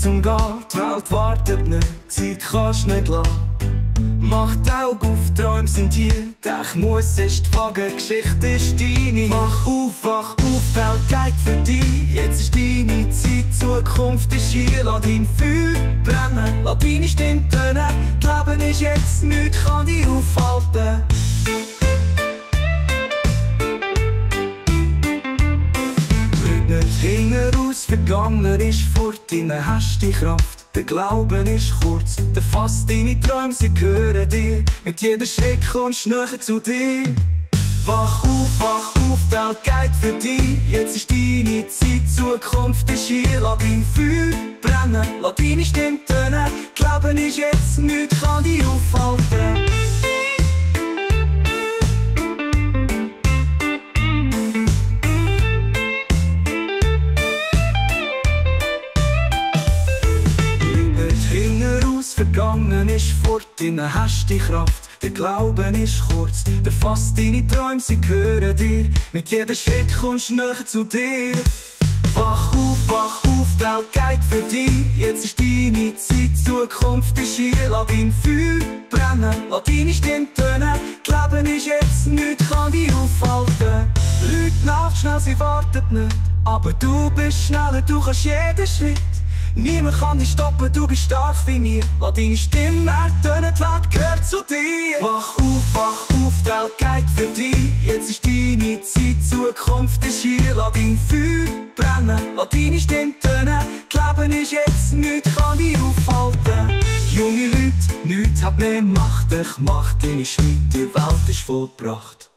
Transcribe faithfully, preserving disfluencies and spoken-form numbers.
zum Gehen. Die Welt wartet nicht, Zeit kannst nicht lassen. Mach die Augen auf, Träume sind hier. Doch muss ist die Waage, Geschichte ist deine. Mach auf, wach auf, Welt geht für dich. Jetzt ist deine Zeit, Zukunft ist hier. Lass dein Feuer brennen, lass deine Stimme tönen. Das Leben ist jetzt, nichts kann dich aufhalten. Schau nicht hinaus, vergangen ist fort, deine hast die Kraft. Der Glauben ist kurz, der fasst deine Träume, sie gehören dir. Mit jedem Schritt kommst du näher zu dir. Wach auf, wach auf, die Welt geht für dich. Jetzt ist deine Zeit, Zukunft ist hier. Lass dein Feuer brennen, lass deine Stimme tönen. Das Leben ist jetzt, nichts kann dich aufhalten. Vergangen ist fort, innen hast die Kraft. Der Glauben ist kurz, der fasst deine Träume, sie gehören dir. Mit jedem Schritt kommst du näher zu dir. Wach auf, wach auf, die Welt geht für dich. Jetzt ist deine Zeit, Zukunft ist hier. Lass dein Feuer brennen, lass deine Stimme tönen. Das Leben ist jetzt, nichts kann dich aufhalten. Leute nach, schnell, sie warten nicht. Aber du bist schneller, du kannst jeden Schritt. Niemand kann dich stoppen, du bist stark wie mir. Lass deine Stimme ertönen, die Welt gehört zu dir. Wach auf, wach auf, die Welt geht für dich. Jetzt ist deine Zeit, Zukunft ist hier. Lass dein Feuer brennen, lass deine Stimme tönen. Das Leben ist jetzt, nichts kann dich aufhalten. Junge Leute, nichts hat mehr Macht. Ich mach deine Schritte, die Welt ist vollbracht.